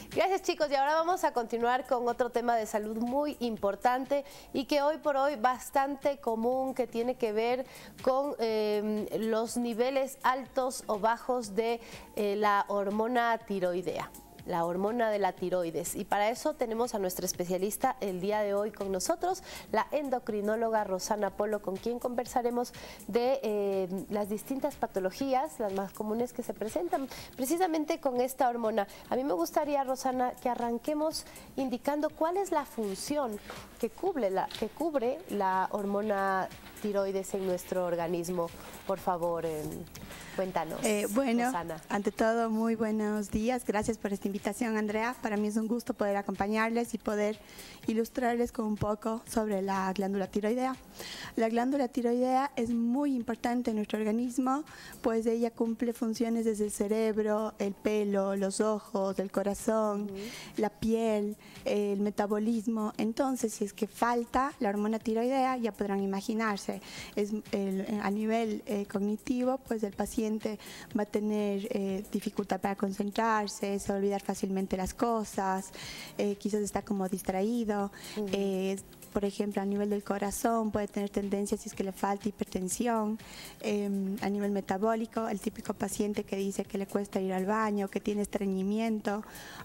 Gracias, chicos, y ahora vamos a continuar con otro tema de salud muy importante y que hoy por hoy bastante común, que tiene que ver con los niveles altos o bajos de la hormona tiroidea, la hormona de la tiroides. Y para eso tenemos a nuestra especialista el día de hoy con nosotros, la endocrinóloga Rosana Polo, con quien conversaremos de las distintas patologías, las más comunes que se presentan precisamente con esta hormona. A mí me gustaría, Rosana, que arranquemos indicando cuál es la función que cubre la hormona tiroides en nuestro organismo. Por favor, cuéntanos, bueno, Rosana. Ante todo, muy buenos días. Gracias por esta invitación, Andrea. Para mí es un gusto poder acompañarles y poder ilustrarles con un poco sobre la glándula tiroidea. La glándula tiroidea es muy importante en nuestro organismo, pues ella cumple funciones desde el cerebro, el pelo, los ojos, el corazón, la piel, el metabolismo. Entonces, si es que falta la hormona tiroidea, ya podrán imaginarse, a nivel cognitivo, pues el paciente va a tener dificultad para concentrarse, se va a olvidar fácilmente las cosas, quizás está como distraído. Por ejemplo, a nivel del corazón puede tener tendencia, si es que le falta hipertensión. A nivel metabólico, el típico paciente que dice que le cuesta ir al baño, que tiene estreñimiento,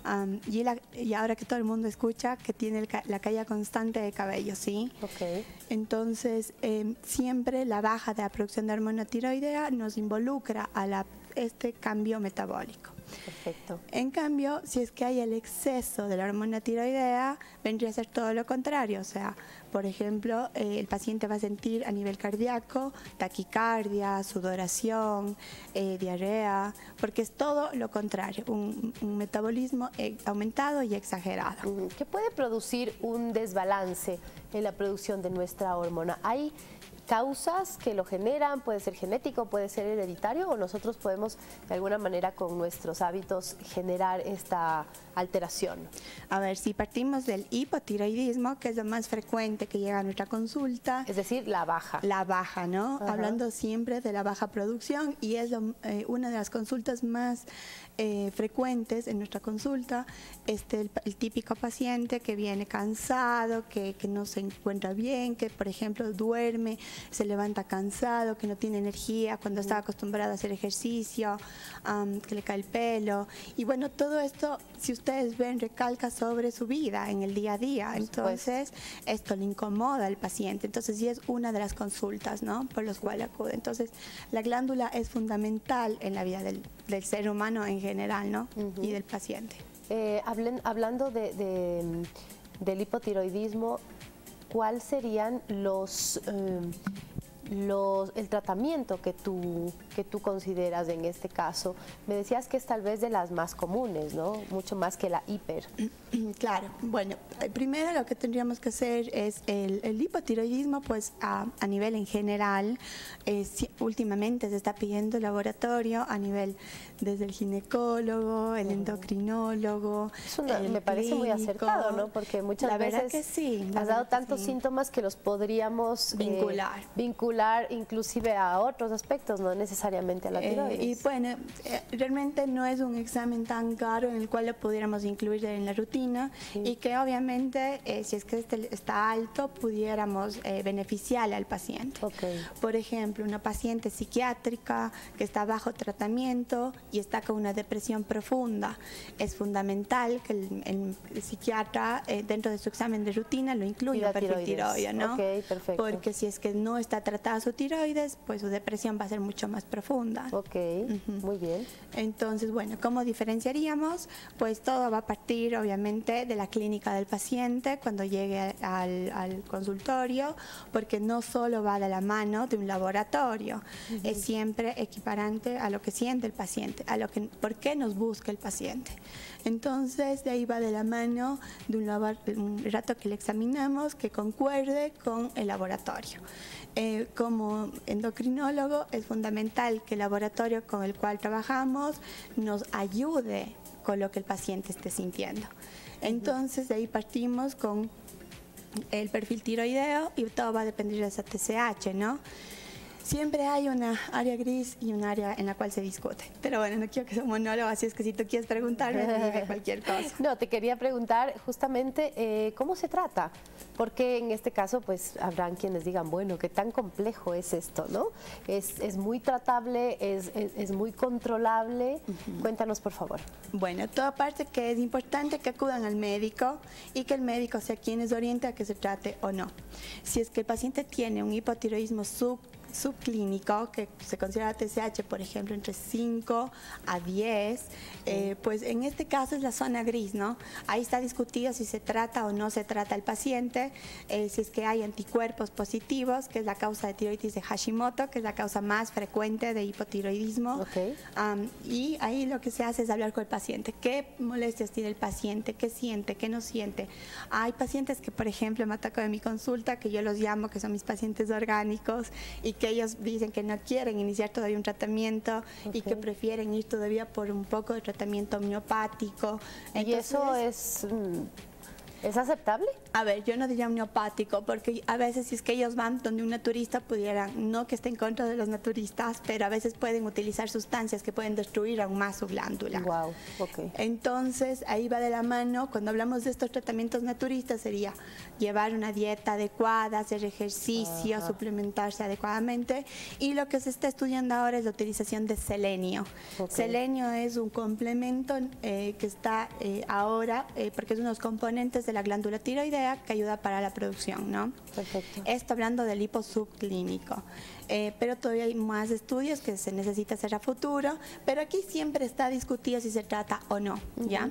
y ahora que todo el mundo escucha que tiene la caída constante de cabello, ¿sí? Okay. Entonces, siempre la baja de la producción de hormona tiroidea nos involucra a este cambio metabólico. Perfecto. En cambio, si es que hay el exceso de la hormona tiroidea, vendría a ser todo lo contrario. O sea, por ejemplo, el paciente va a sentir a nivel cardíaco taquicardia, sudoración, diarrea, porque es todo lo contrario, un metabolismo aumentado y exagerado. ¿Qué puede producir un desbalance en la producción de nuestra hormona? ¿Hay causas que lo generan? ¿Puede ser genético, puede ser hereditario, o nosotros podemos de alguna manera con nuestros hábitos generar esta alteración? A ver, si partimos del hipotiroidismo, que es lo más frecuente que llega a nuestra consulta. Es decir, la baja. La baja, ¿no? Ajá. Hablando siempre de la baja producción, y es una de las consultas más frecuentes en nuestra consulta. El típico paciente que viene cansado, que no se encuentra bien, que por ejemplo duerme, se levanta cansado, que no tiene energía cuando estaba acostumbrado a hacer ejercicio, que le cae el pelo. Y bueno, todo esto, si ustedes ven, recalca sobre su vida en el día a día. Entonces, esto le incomoda al paciente. Entonces, sí es una de las consultas, ¿no?, por los cuales acude. Entonces, la glándula es fundamental en la vida del ser humano en general, ¿no? Y del paciente. Hablando del hipotiroidismo, ¿cuáles serían el tratamiento que tú consideras en este caso? Me decías que es tal vez de las más comunes, ¿no? Mucho más que la hiper. Claro, bueno, primero lo que tendríamos que hacer es el hipotiroidismo, pues a nivel en general, últimamente se está pidiendo laboratorio a nivel desde el ginecólogo, el endocrinólogo. Eso me parece muy acertado, ¿no? Porque muchas veces que sí, has dado tantos síntomas que los podríamos vincular inclusive a otros aspectos, no necesariamente a la tiroides. Y bueno, realmente no es un examen tan caro en el cual lo pudiéramos incluir en la rutina, y que obviamente si es que está alto pudiéramos beneficiarle al paciente. Por ejemplo, una paciente psiquiátrica que está bajo tratamiento y está con una depresión profunda, es fundamental que el psiquiatra dentro de su examen de rutina lo incluya un perfil tiroideo, ¿no? Perfecto. Porque si es que no está tratada su tiroides, pues su depresión va a ser mucho más profunda. Muy bien. Entonces, bueno, ¿cómo diferenciaríamos? Pues todo va a partir obviamente de la clínica del paciente cuando llegue al consultorio, porque no solo va de la mano de un laboratorio, es siempre equiparante a lo que siente el paciente, por qué nos busca el paciente. Entonces, de ahí va de la mano de un rato que le examinamos que concuerde con el laboratorio. Como endocrinólogo es fundamental que el laboratorio con el cual trabajamos nos ayude con lo que el paciente esté sintiendo. Entonces, de ahí partimos con el perfil tiroideo y todo va a depender de esa TSH, ¿no? Siempre hay una área gris y un área en la cual se discute. Pero bueno, no quiero que sea un monólogo, así es que si tú quieres preguntarme, dime cualquier cosa. No, te quería preguntar justamente cómo se trata, porque en este caso pues habrán quienes digan, bueno, qué tan complejo es esto, ¿no? Es muy tratable, es muy controlable. Cuéntanos, por favor. Bueno, toda parte que es importante que acudan al médico y que el médico sea quien les oriente a que se trate o no. Si es que el paciente tiene un hipotiroidismo subclínico, que se considera TSH, por ejemplo, entre 5 a 10, pues en este caso es la zona gris, ¿no? Ahí está discutido si se trata o no se trata el paciente, si es que hay anticuerpos positivos, que es la causa de tiroides de Hashimoto, que es la causa más frecuente de hipotiroidismo. Okay. Y ahí lo que se hace es hablar con el paciente. ¿Qué molestias tiene el paciente? ¿Qué siente? ¿Qué no siente? Hay pacientes que, por ejemplo, me atacan en mi consulta, que yo los llamo, que son mis pacientes orgánicos, y que ellos dicen que no quieren iniciar todavía un tratamiento y que prefieren ir todavía por un poco de tratamiento homeopático. Entonces, ¿y eso es aceptable? A ver, yo no diría homeopático, porque a veces si es que ellos van donde un naturista pudieran, no que esté en contra de los naturistas, pero a veces pueden utilizar sustancias que pueden destruir aún más su glándula. Wow, okay. Entonces, ahí va de la mano, cuando hablamos de estos tratamientos naturistas, sería llevar una dieta adecuada, hacer ejercicio, suplementarse adecuadamente, y lo que se está estudiando ahora es la utilización de selenio. Okay. Selenio es un complemento que está ahora, porque es uno de los componentes de la glándula tiroidea, que ayuda para la producción, ¿no? Perfecto. Esto hablando del hipo subclínico. Pero todavía hay más estudios que se necesita hacer a futuro, pero aquí siempre está discutido si se trata o no, ¿ya?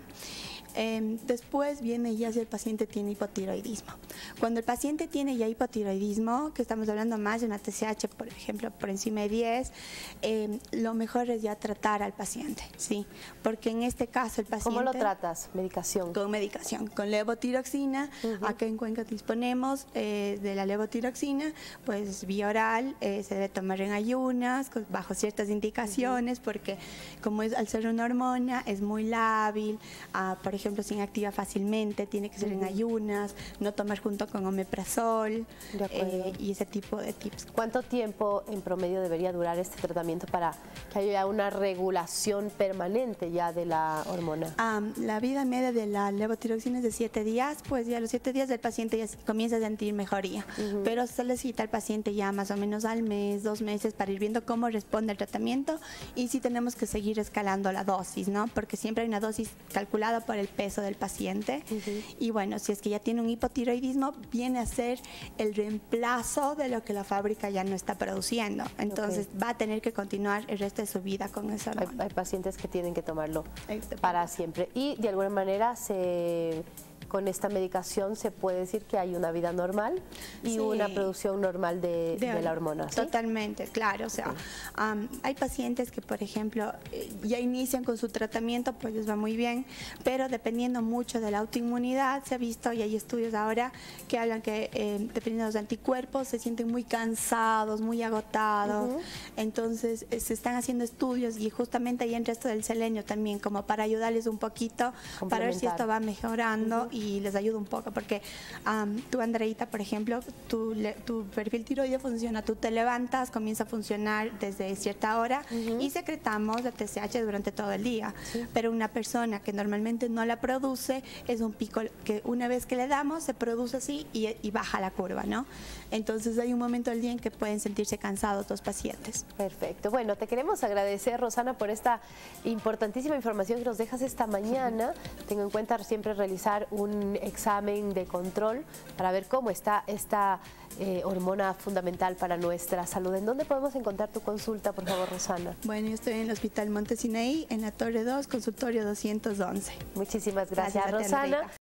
Después viene ya si el paciente tiene hipotiroidismo. Cuando el paciente tiene ya hipotiroidismo, que estamos hablando más de una TSH, por ejemplo, por encima de 10, lo mejor es ya tratar al paciente, ¿sí? Porque en este caso el paciente... ¿Cómo lo tratas? ¿Medicación? Con medicación, con levotiroxina. Acá en Cuenca disponemos de la levotiroxina, pues vía oral, se debe tomar en ayunas, bajo ciertas indicaciones, porque como al ser una hormona, es muy lábil, por ejemplo, se inactiva fácilmente, tiene que ser en ayunas, no tomar junto con omeprazol y ese tipo de tips. ¿Cuánto tiempo en promedio debería durar este tratamiento para que haya una regulación permanente ya de la hormona? La vida media de la levotiroxina es de 7 días, pues ya a los 7 días el paciente ya comienza a sentir mejoría, pero se le cita al paciente ya más o menos al mes, 2 meses, para ir viendo cómo responde el tratamiento y si tenemos que seguir escalando la dosis, ¿no? Porque siempre hay una dosis calculada por el peso del paciente y bueno, si es que ya tiene un hipotiroidismo, viene a ser el reemplazo de lo que la fábrica ya no está produciendo, entonces va a tener que continuar el resto de su vida con esa hormona. Hay pacientes que tienen que tomarlo para siempre y de alguna manera con esta medicación se puede decir que hay una vida normal y una producción normal de la hormona, ¿sí? Totalmente, claro. O sea, hay pacientes que, por ejemplo, ya inician con su tratamiento, pues les va muy bien, pero dependiendo mucho de la autoinmunidad, se ha visto, y hay estudios ahora que hablan que dependiendo de los anticuerpos, se sienten muy cansados, muy agotados. Entonces, se están haciendo estudios y justamente ahí entra esto del selenio también, como para ayudarles un poquito, para ver si esto va mejorando y les ayuda un poco, porque tú, Andreita, por ejemplo, tu perfil tiroideo funciona, tú te levantas, comienza a funcionar desde cierta hora y secretamos la TSH durante todo el día, pero una persona que normalmente no la produce, es un pico que una vez que le damos, se produce así y baja la curva, ¿no? Entonces hay un momento del día en que pueden sentirse cansados los pacientes. Perfecto. Bueno, te queremos agradecer, Rosana, por esta importantísima información que nos dejas esta mañana. Tengo en cuenta siempre realizar un examen de control para ver cómo está esta hormona fundamental para nuestra salud. ¿En dónde podemos encontrar tu consulta, por favor, Rosana? Bueno, yo estoy en el Hospital Monte Sinaí, en la Torre 2, consultorio 211. Muchísimas gracias, Rosana.